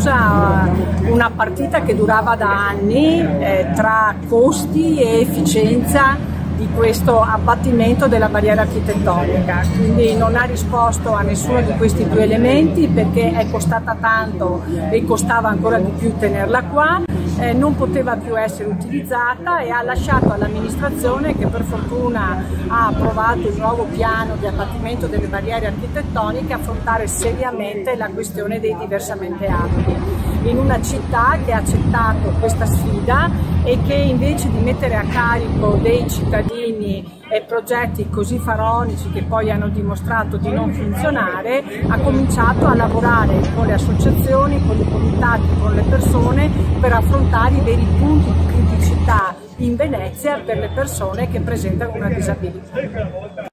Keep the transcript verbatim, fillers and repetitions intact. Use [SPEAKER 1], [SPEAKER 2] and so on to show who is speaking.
[SPEAKER 1] conclusa una partita che durava da anni eh, tra costi e efficienza di questo abbattimento della barriera architettonica, quindi non ha risposto a nessuno di questi due elementi perché è costata tanto e costava ancora di più tenerla qua, eh, non poteva più essere utilizzata e ha lasciato all'amministrazione, che per fortuna ha approvato il nuovo piano di abbattimento delle barriere architettoniche, affrontare seriamente la questione dei diversamente abili in una città che ha accettato questa sfida e che invece di mettere a carico dei cittadini e progetti così faraonici che poi hanno dimostrato di non funzionare, ha cominciato a lavorare con le associazioni, con i comitati, con le persone per affrontare i veri punti di criticità in Venezia per le persone che presentano una disabilità.